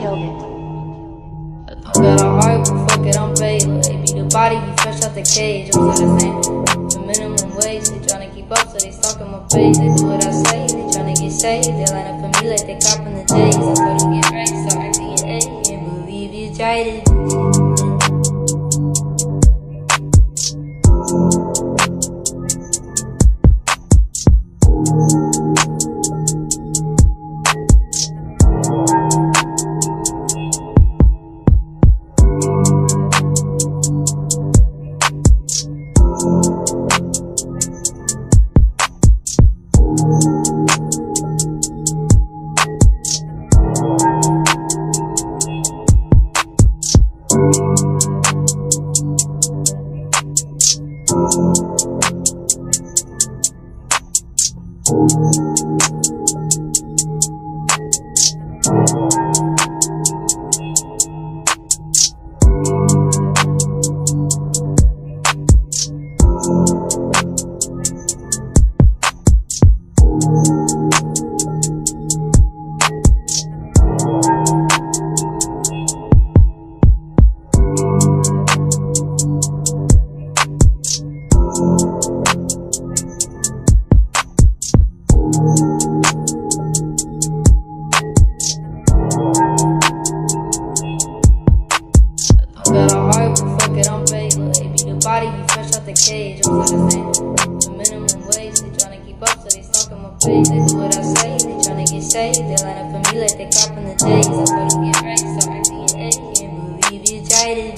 killed it. Got a heart, but fuck it, I'm paid. Baby, the body be fresh out the cage. I'm still the same. The minimum wage, they tryna keep up, so they stalking my page. They do what I say, they tryna get saved. They line up for me like they copping the days. I told them get right, so I get A. Can't believe you tried it. Got a heart, but fuck it, I'm paid. Baby, the body be fresh out the cage. I'm still the same. The minimum wage, they tryna keep up, so they stalking my page. They do what I say, they tryna get saved. They line up for me like they copping the days. I told them get right, so I get A. Can't believe you tried it.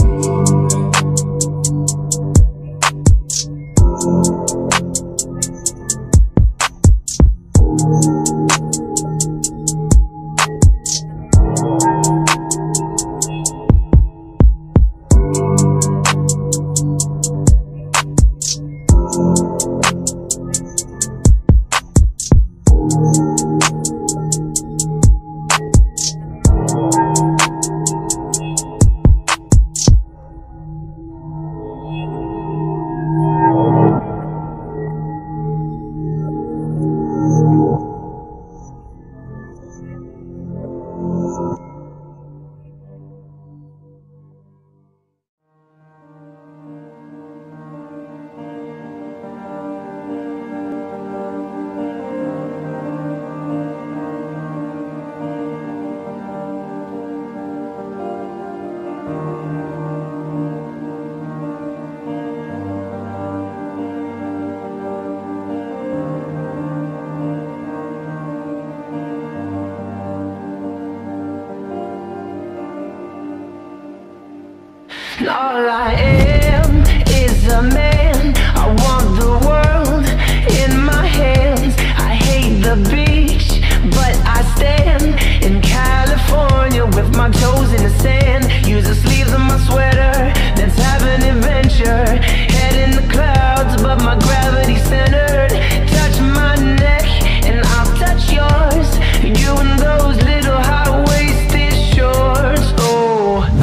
And all I am is a man. I want the world in my hands. I hate the beach, but I stand in California with my toes in the sand. Use the sleeves of my sweater, let's have an adventure. Head in the clouds, but my gravity centered. Touch my neck and I'll touch yours. You and those little high-waisted shorts. Oh,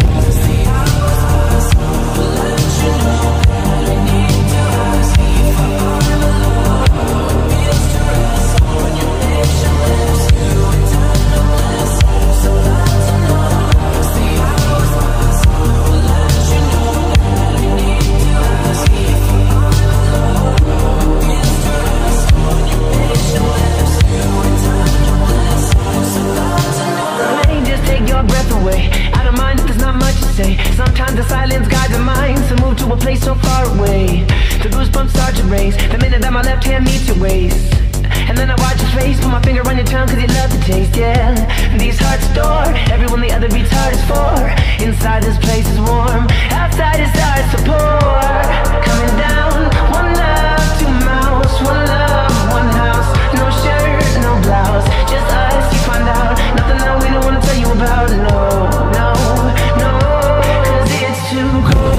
sometimes the silence guides the mind to move to a place so far away. The goosebumps start to raise the minute that my left hand meets your waist. And then I watch your face, put my finger on your tongue cause you love the taste, yeah. These hearts adore everyone the other beats heart is for. Inside this place is warm, outside it starts to pour. Coming down, one love, two mouths, one love, one house. No shirt, no blouse, just us, you find out. Nothing that we don't wanna tell you about, no, no, no. It's too cold.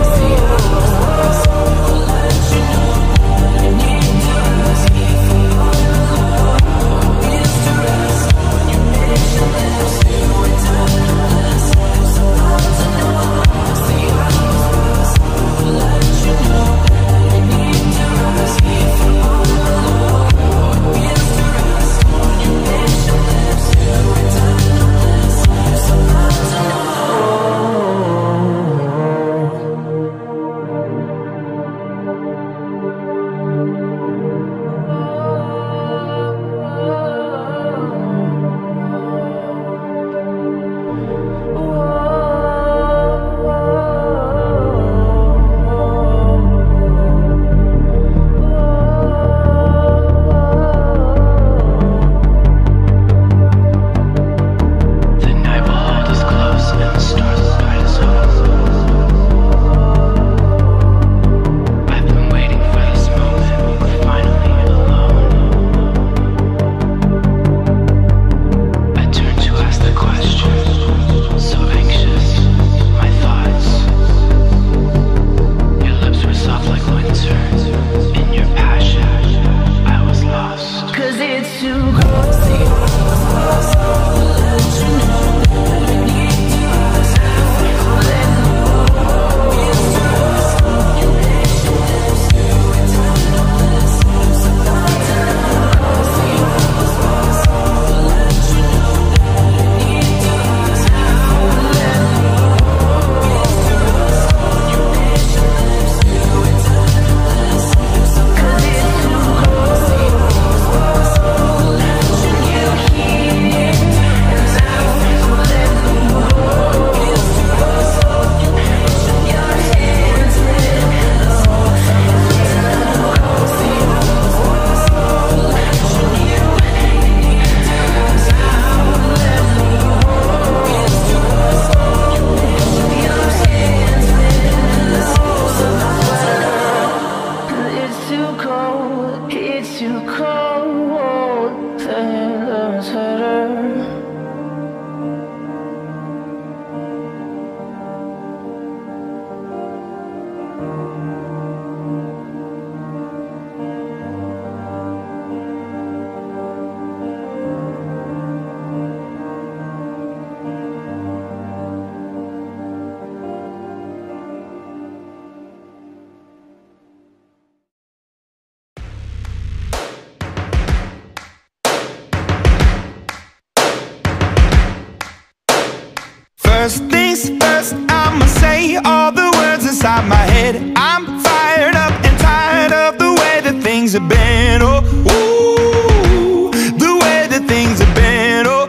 First things first, I'ma say all the words inside my head. I'm fired up and tired of the way that things have been. Oh, ooh, the way that things have been. Oh,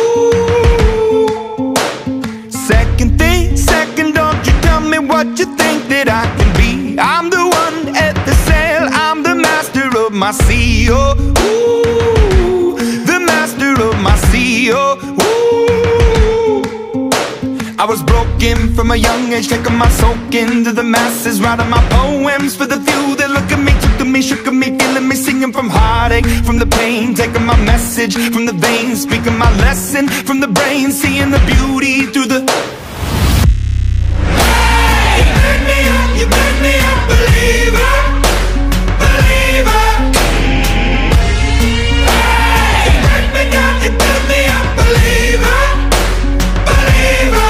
ooh. Second thing, second, don't you tell me what you think that I can be. I'm the one at the sail, I'm the master of my sea. Oh, ooh, the master of my sea. Oh, ooh. I was broken from a young age, taking my soak into the masses, writing my poems for the few that look at me, took to me, shook at me, feeling me, singing from heartache, from the pain, taking my message from the veins, speaking my lesson from the brain, seeing the beauty through the... Hey, you burn me up, you burn me up, believer, believer. Hey, you burn me down, you burn me up, believer, believer.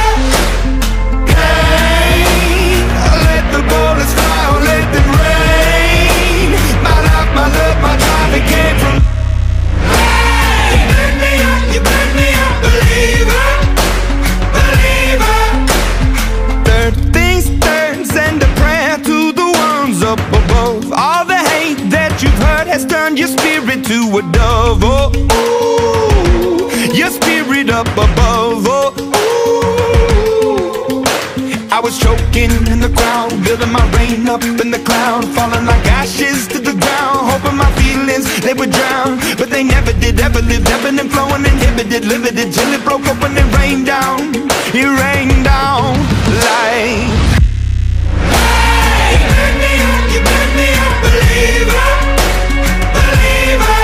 Bullets fly, or let them rain. My life, my love, my drive, it came from. Hey, you burn me up, you burn me up, believer, believer. Third things third, send a prayer to the ones up above. All the hate that you've heard has turned your spirit to a dove. Oh, ooh, your spirit up above. Oh, ooh. I was choking in the crowd, building my rain up in the cloud, falling like ashes to the ground, hoping my feelings, they would drown. But they never did, ever lived, ebbing and flowing, inhibited, limited, till it broke open and rained down. It rained down like... Hey, you burn me up, you burn me up, believer, believer.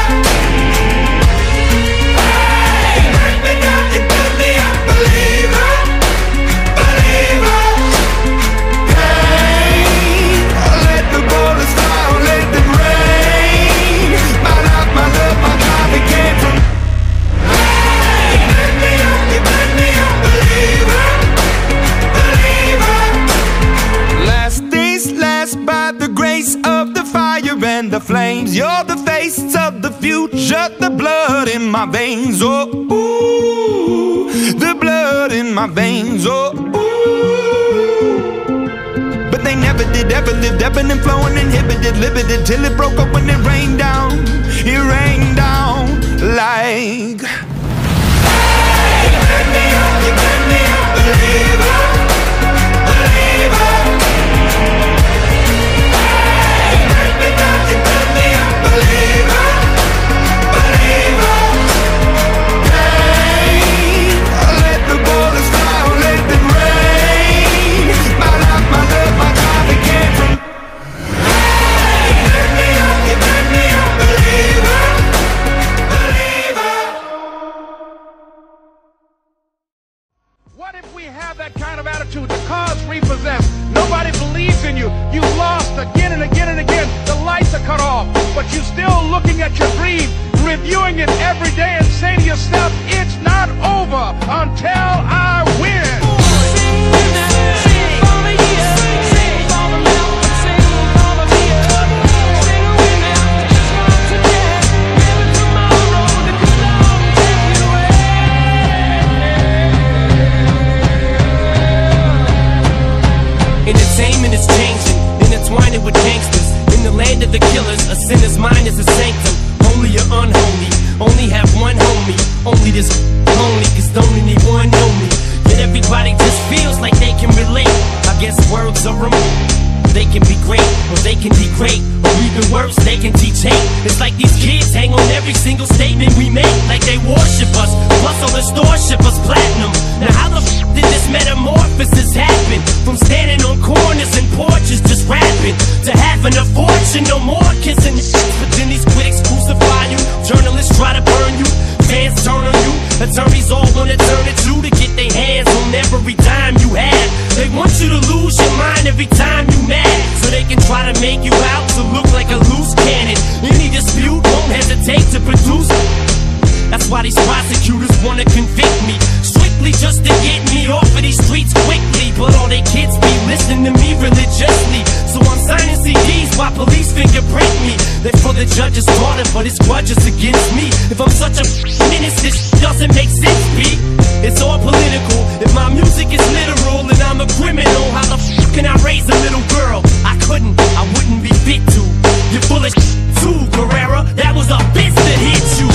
Hey, you burn me down, you burn me up, believer, believer. Bullets fly, or let them rain. My life, my love, my drive, it came from. Hey, you burn me up, you burn me up, believer, believer. Last things last, by the grace of the fire and the flames. You're the face of the future, the blood in my veins. Oh, ooh, the blood in my veins. Oh, ooh. They never did, ever lived, ebbing and flowing, inhibited, limited, till it broke open and rained down. It rained down like... Hey, you burn me up, you burn me up, believer, believer. Hey, you burn me down, you burn me up, believer, believer. Hey, let the bullets fly, or let them rain. My life, my love, my drive, it came from. Hey, you burn me up, you burn me up, believer, believer. What if we have that kind of attitude? The car's repossessed. Nobody believes in you. You lost again and again and again. The lights are cut off, but you're still looking at your dream, reviewing it every day, and say to yourself, it's not over until I win. Entertainment is changing, intertwining with gangsters. In the land of the killers, a sinner's mind is a sanctum. Holy or unholy, only have one homie. Only this lonely, cause don't anyone know me. Yet everybody just feels like they can relate. I guess words are removed. They can be great, or they can degrade, or even worse, they can teach hate. It's like these kids hang on every single statement we make, like they worship us, plus all the stores ship us platinum. Now how the f did this metamorphosis happen? From standing on corners and porches just rapping, to having a fortune, no more kissing the shit. But then these critics crucify you, journalists try to burn you, fans turn on you, attorneys all wanna turn it to get their hands on every dime you have. They want you to lose your mind every time you mad, so they can try to make you out to look like a loose cannon. Any dispute won't hesitate to produce. That's why these prosecutors wanna convict me, strictly just to get me off of these streets quickly. But all they kids be listening to me religiously, so I'm signing CDs while police fingerprint me. They're for the judge's daughter, but it's grudges against me. If I'm such a menace, this doesn't make sense, B. It's all political. If My music is literal and I'm a criminal. How the f can I raise a little girl? I couldn't, I wouldn't be fit to. You're full of too, Guerrera. That was a bitch that hit you.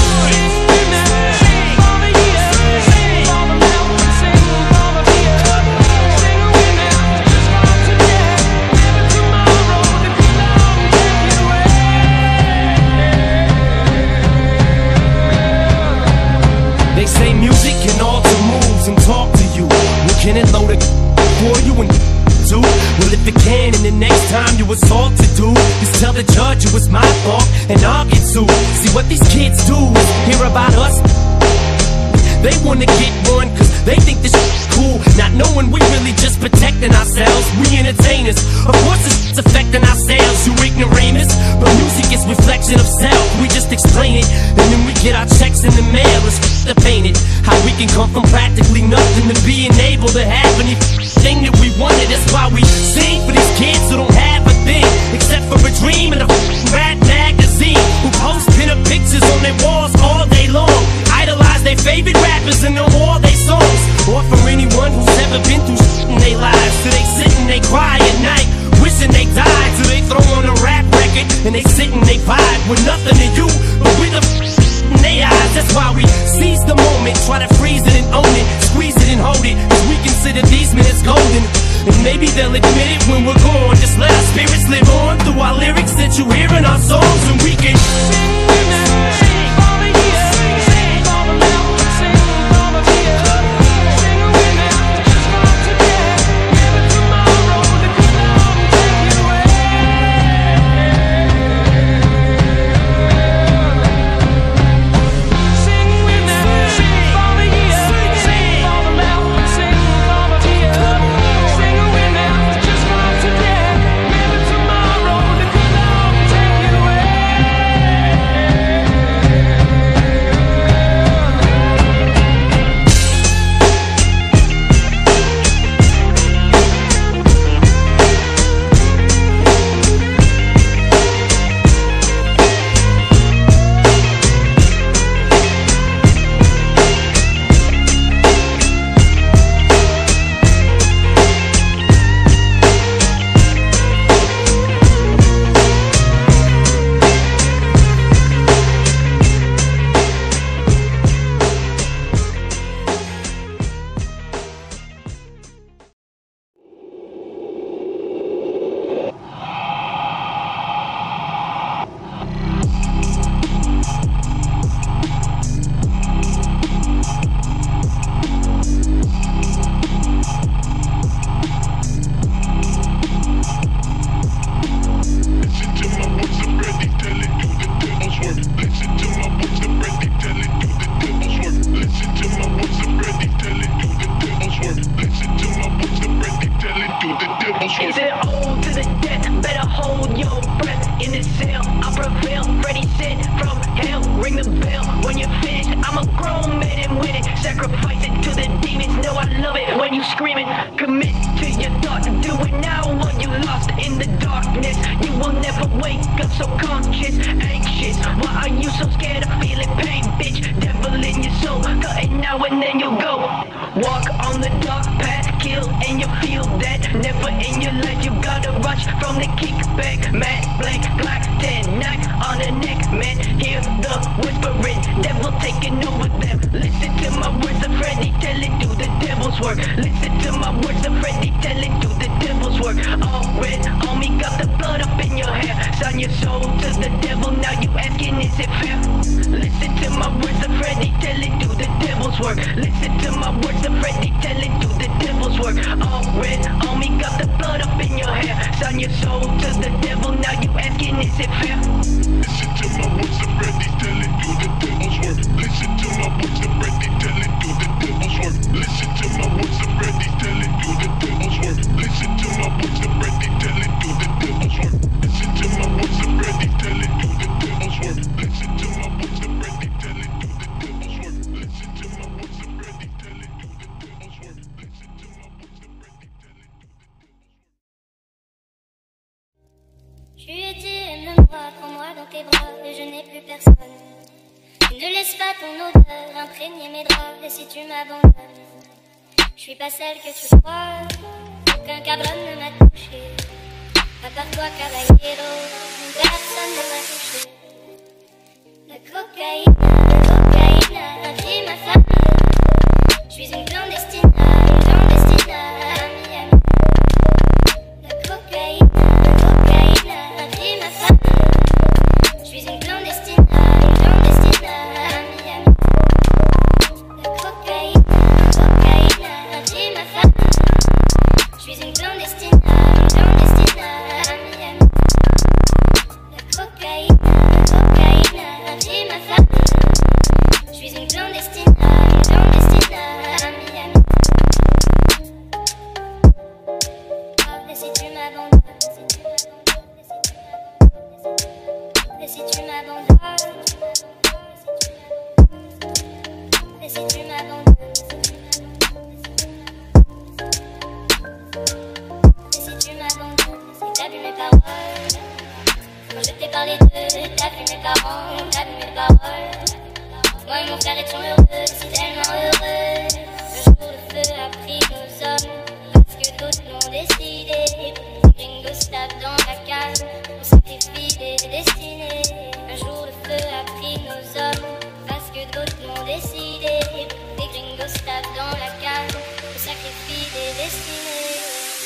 They say music can alter moves and talk to you. Well, can it load it for you and do? Well, if it can, and the next time you assault to do, just tell the judge it was my fault and I'll get sued. See what these kids do is hear about us. They wanna get one cause they think this shit's cool, not knowing we really just protecting ourselves. We entertainers, of course it's affecting ourselves, you ignoramus. But music is reflection of self, we just explain it, and then we get our checks in the mail. It's to paint it, how we can come from practically nothing to being able to have anything that we wanted. That's why we sing for these kids who don't have a thing except for a dream and a rap magazine, who post pin-up pictures on their walls all day long, idolize their favorite rappers and know all their songs. Or for anyone who's ever been through shit in their lives, so they sit and they cry at night, wishing they died. So they throw on a rap record and they sit and they vibe with nothing to you but with a in their eyes. That's why we seize the moment, try to freeze it and own it, squeeze it and hold it, cause we consider these minutes golden. And maybe they'll admit it when we're gone. Just let our spirits live on through our lyrics that you hear in our songs, and we can sing all the years, sing all the love, sing all the tears, sing away now, just from today, never tomorrow, that could long take you away. Sing with me, sing all the years, sing all the love, sing all the tears, sing away now, just from today, never tomorrow, that could long take you away. Is it old to the death? Better hold your breath. In this cell, I prevail. Freddy said from hell, ring the bell when you're finished. I'm a grown man and win it. Sacrifice it to the demons. Know I love it when you screaming. Commit to your thought. Do it now or you lost in the darkness. You will never wake up so conscious, anxious. Why are you so scared of feeling pain, bitch? Devil in your soul, cut it now and then you'll go. Walk on the dark path, kill and you feel that. Never in your life you gotta rush from the kickback. Matt blank, Glock 10, knife on the neck, man. Hear the whispering, devil taking over them. Listen to my words of Freddy, tell it do the devil's work. Listen to my words of Freddy, tell it do the devil's work. All red on me, got the blood up in your hair. Sign your soul to the devil, now you asking is it fair? Listen to my words of Freddy, tell it do the devil's work. Listen to my words of Freddy, tell it do the devil's work. All red on me, got the blood up in your hair. Sign your soul to the devil, now you asking is it fair? Listen to my words of Freddy, tell it do the devil's work. Listen to my words of Freddy, tell it do the devil's work. Listen to my words of Freddy, tell it do the devil's work. Listen to my words of Freddy, tell it do the devil's work. Listen to my words of Freddy, tell it do the devil's work. Listen to my words of Freddy, tell it do the devil's work. Listen to my words of Freddy, tell it do the devil's work. Listen to my words of Freddy, tell it do the devil's work. Tu étais même moi, prends-moi dans tes bras et je n'ai plus personne. Ne laisse pas ton odeur imprégner mes draps et si tu m'abandonnes, Je suis pas celle que tu crois, aucun cabron ne m'a touché. À part toi, caballero, personne ne m'a touché. La cocaïne a pris ma famille. Je suis une clandestine à Miami. La cocaïne a pris ma famille. Je suis une clandestine à Miami. La cocaïne a pris ma famille. Je suis une clandestine à Miami. La cocaïne a pris ma famille. Je suis une clandestine à Miami. Et si tu m'abandonnes, et si tu m'abandonnes, et si tu m'abandonnes, et si tu m'abandonnes, si t'as vu mes paroles, quand je t'ai parlé d'eux, t'as vu mes parents, t'as vu mes paroles. Moi et mon frère étions heureux, si tellement heureux. Le jour le feu a pris nos hommes, parce que d'autres l'ont décidé. Gringos tapent dans la canne, on sacrifie des destinées. Un jour le feu a pris nos hommes, parce que d'autres l'ont décidé. Les gringos tapent dans la canne, on sacrifie des destinées.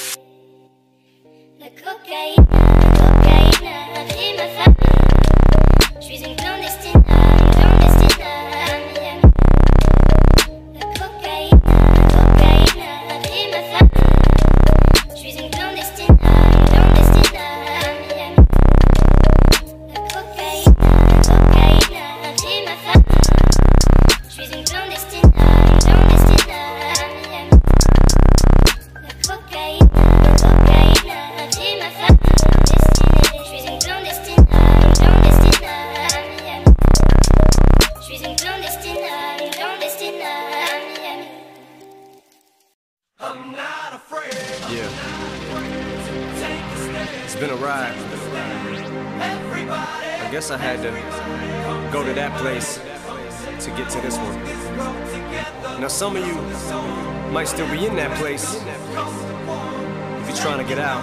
La cocaïne a pris ma famille. Je suis une clandestine à Miami. La cocaïne a pris ma famille. Je suis une clandestine à Miami. La cocaïne a pris ma famille. Je suis une clandestine à Miami. La cocaïne a pris ma famille. Je suis une clandestine à Miami. Je suis une clandestine à Miami. I'm not afraid. Yeah. It's been a ride. I guess I had to go to that place to get to this one. Now some of you might still be in that place. If you're trying to get out,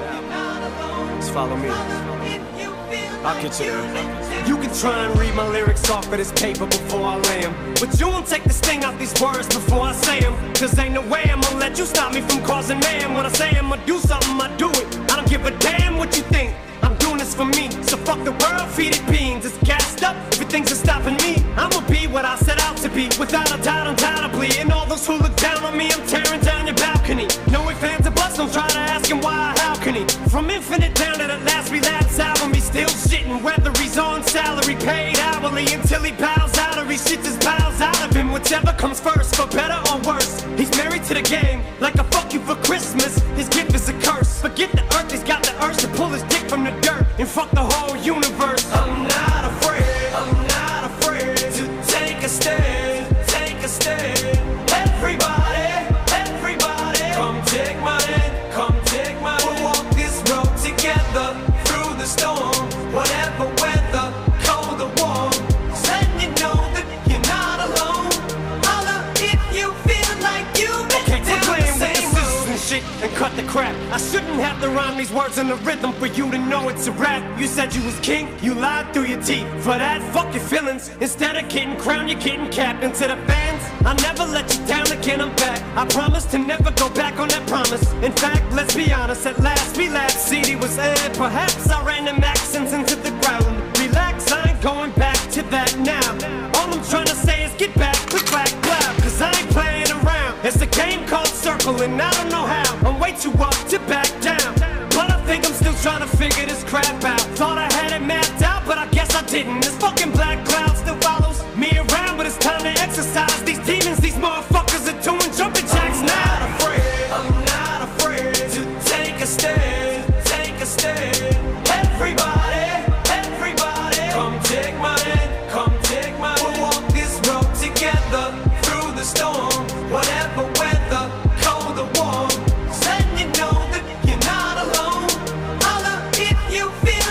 just follow me. I'll get you there. You can try and read my lyrics off of this paper before I lay 'em, but you won't take the sting out these words before I say 'em. Cause ain't no way I'ma let you stop me from causing mayhem. When I say I'ma do something, I do it. I don't give a damn what you think. I'm doing this for me, so fuck the world, feed it beans. It's gassed up, everything's stopping me. I'ma be what I set out to be, without a doubt, undoubtedly. And all those who look down on me, I'm tearing down your balcony. No ifs, ands, or buts, don't try to ask him why or how can he. From Infinite down to the last relapse album, he's still shitting. Whether he's on salary, paid hourly, until he bows out or he shits his bowels out of him. Whichever comes first, for better or worse. He's married to the game, like a fuck you for Christmas. His gift is a curse. Forget the earth, he's got the urge to pull his dick from the dirt and fuck the whole universe. I'm not afraid to take a stand, take a stand. Everybody, come take my hand, come take my hand. We'll walk this road together through the storm, whatever weather, cold or warm. Let you know that you're not alone. Holla if you feel like you've been down the same road. And shit and cut the crap. I shouldn't have to rhyme these words in the rhythm for you to know it's a rap. You said you was king, you lied through your teeth. For that, fuck your feelings. Instead of getting crowned, you're getting capped. And to the fans, I'll never let you down again, I'm back. I promise to never go back on that promise. In fact, let's be honest, at last we laughed. CD was aired, perhaps I ran them accents into the ground. Relax, I ain't going back to that now. All I'm trying to say is get back, click back, clap. Cause I ain't playing around. It's a game called Circle and I don't know how. I'm way too up to back down, but I think I'm still trying to figure this crap out. Thought I had it mapped out, but I guess I didn't. This fucking black cloud still follows me around, but it's time to exercise these demons. These motherfuckers are doing jumping jacks now. I'm not afraid to take a stand, take a stand. Everybody, come take my hand, come take my hand. We'll walk this road together through the storm, whatever weather, cold or warm. Letting you know that you're not alone. Holla if you feel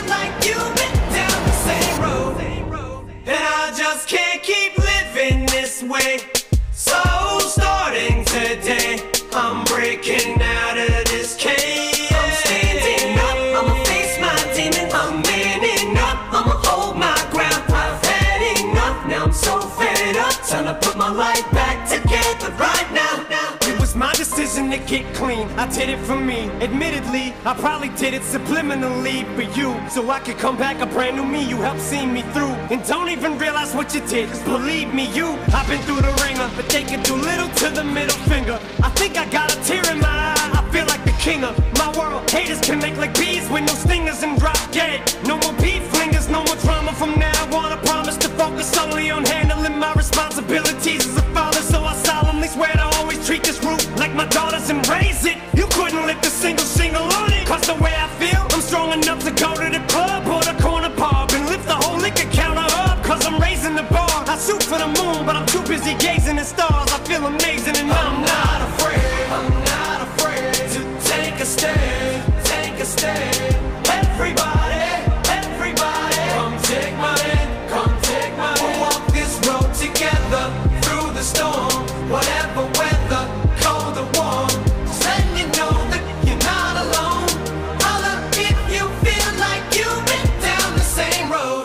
to get clean. I did it for me. Admittedly, I probably did it subliminally for you, so I could come back a brand new me. You helped see me through, and don't even realize what you did. Cause believe me, I've been through the ringer, but they can do little to the middle finger. I think I got a tear in my eye. I feel like the king of my world. Haters can make like bees with no stingers and drop dead. No more beef flingers, no more drama from now on. I promise to focus solely on handling my responsibilities as a father. So I solemnly swear to always treat this roof like my daughters and raise it. You couldn't lift a single shingle on it. Cause the way I feel, I'm strong enough to go to the club or the corner pub and lift the whole liquor counter up. Cause I'm raising the bar. I shoot for the moon, but I'm too busy gazing at stars. I feel amazing and I'm not afraid. I'm not afraid to take a stand. Take a stand. Everybody, everybody, come take my hand. Come take my hand. We'll walk this road together through the storm. Whatever weather, cold or warm. Just letting you know that you're not alone. Holla if you feel like you've been down the same road.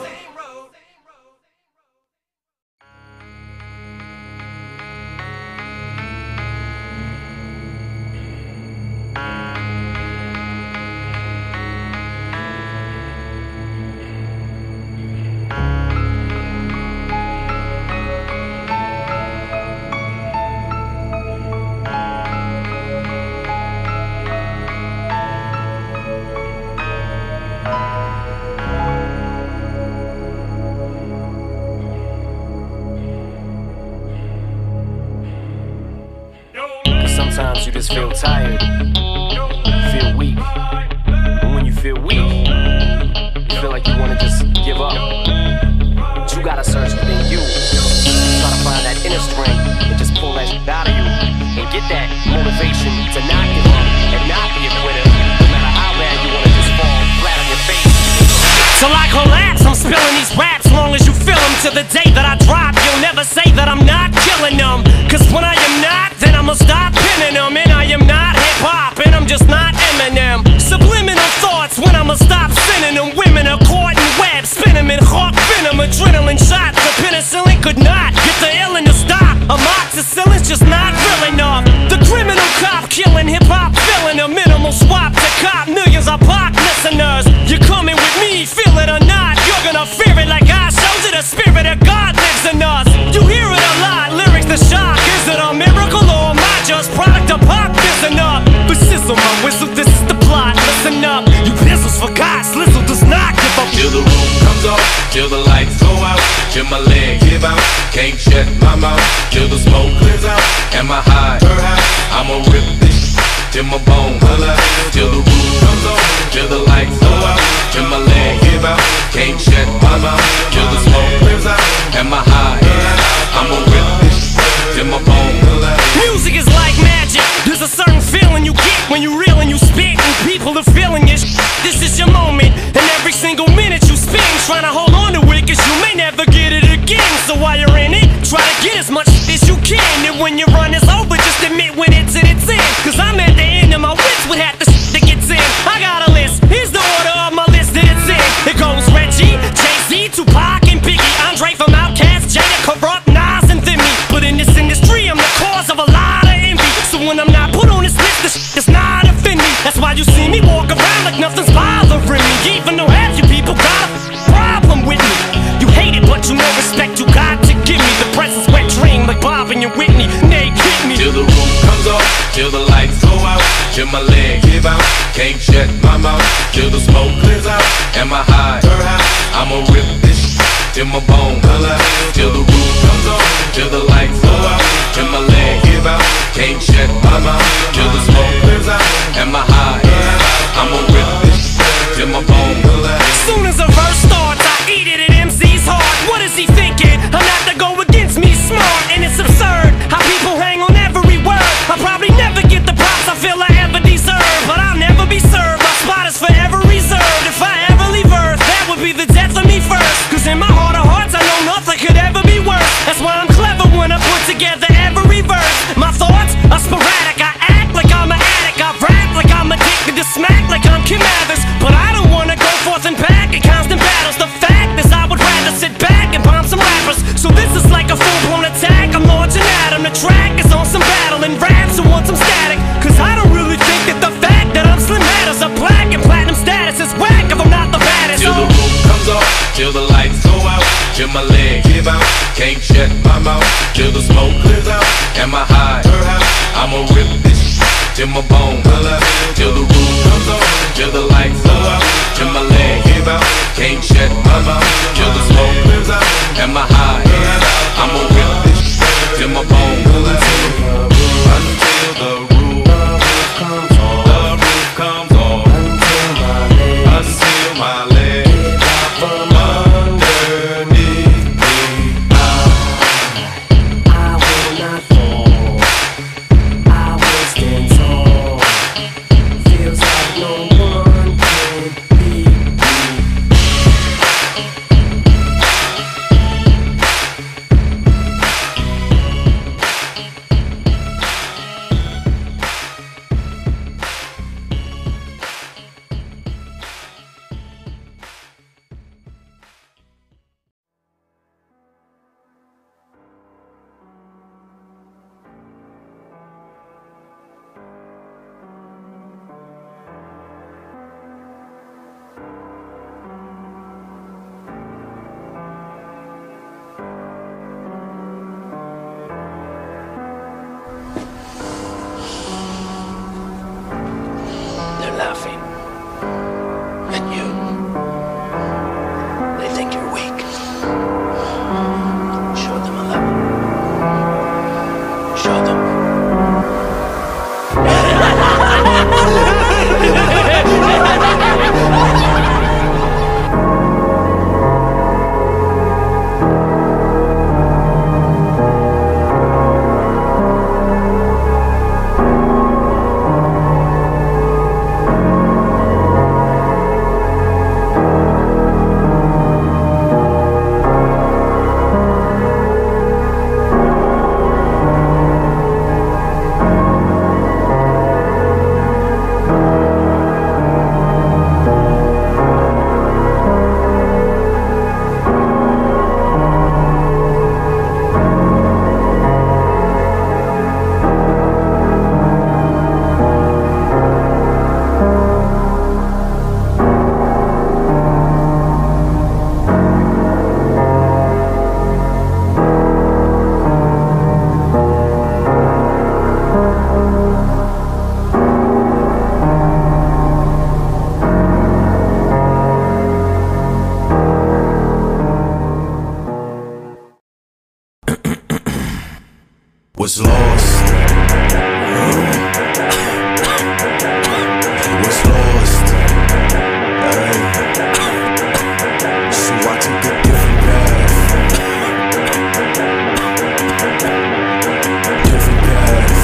Sometimes you just feel tired, feel weak. And when you feel weak, you feel like you want to just give up. But you gotta search within you. Try to find that inner strength and just pull that shit out of you. And get that motivation to not give up and not be a quitter. No matter how bad you want to just fall flat on your face. Till I collapse, I'm spilling these raps long as you feel them. To the day that I drop, you'll never say that I'm not killing them. Cause when I am not, then I'ma stop pinning them. And I am not hip-hop, and I'm just not Eminem. Subliminal thoughts when I'ma stop sending them. Women are caught in webs, spin them in hawk venom. Adrenaline shots, the penicillin could not get the illin to stop. Amoxicillin's just not real enough. The criminal cop killing hip-hop, filling a minimal swap to cop. Millions of pop listeners, you're coming with me, feel it or not. You're gonna fear it like I showed you. The spirit of God lives in us. You hear it a lot, lyrics the shock. Is it a miracle or am I just product of pop? Listen up, but sizzle my whistle, this is the plot. Listen up, you pistols forgot, Slizzle does not give up. Till the roof comes off, till the lights go out, till my leg give out, can't shut my mouth, till the smoke clears out, and my high, I'ma rip this till my bone holla, till the roof comes off, till the lights go out, till my leg give out, can't shut my mouth, till the smoke clears out, and my high, I'ma rip this till my bone holla. Music is like magic. There's a certain feeling you get when you reel and you spit, and people are feeling it. This is your moment, and every single minute you spend trying to hold on to it, cause you may never get it again. So while you're in it, try to get as much as you can. And when your run is over, just admit when it's in its end. Cause I'm at the end of my wits with half the shit that gets in. I got a list, here's the order of my list that it's in. It goes Reggie, Jay-Z, Tupac, and Biggie, Andre from Outkast, Jada, Corrupt, Nas, and Thimmy. But in this industry, I'm the cause of a lot of envy. So when I'm not put on this list, the shit does not offend me. That's why you see me walk around like nothing's bothering me. Even though half you people got a problem with me. You hate it, but you know respect you got to give me. The presence wet dream like Bob and your Whitney. Nay, kick me. Till the roof comes off, till the lights go out, till my leg give out, can't shut my mouth, till the smoke clears out, and my high, I'ma rip this till my bone holla, till the roof comes off, till the lights go out, till my leg give out, can't shut my mouth, till the smoke clears out, and my high, I'ma rip this till my bone holla. Soon as a verse starts, I eat it at MC's heart. What is he thinking? I'm not to go against me, smart, and it's absurd how people hang on every word. I'll probably never get the props I feel I ever deserve, but I'll never be served. My spot is forever reserved. If I ever leave Earth, that would be the death of me first. Cause in my heart of hearts, I know a plaque and platinum status is whack if I'm not the baddest. Till the roof comes off, till the lights go out, till my leg give out, can't shut my mouth, till the smoke clears out, and my high, I'ma rip this shit till my bone color, till the roof comes off, till the lights go out, till my leg give out, can't shut my mouth, till the smoke clears out, and my high, I'ma rip this shit till my bone color, until the roof comes off, the roof comes off, until my leg from underneath me. I will not fall, I will stand tall. Feels like no one can beat me. They're laughing at you. They think you're weak. Show them 11. Show them. Was lost. Was lost. Ay. So I took a different path. Different path.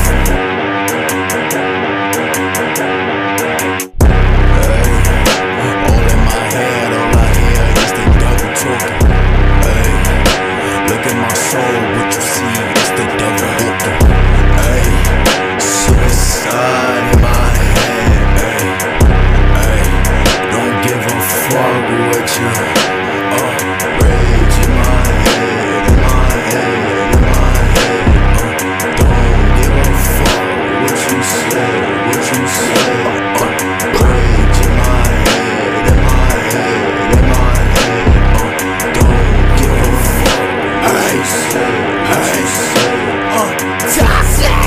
Ay. All in my head, all I hear is the devil talking. Ay. Look at my soul, what you see is the devil walking. Ay. Suicide in my head. Ay. Ay. Don't give a fuck what you rage in my head, in my head, in my head. Don't give a fuck what you say, what you say. Rage in my head, in my head, in my head. Don't give a fuck what you say, what you say. Toxic.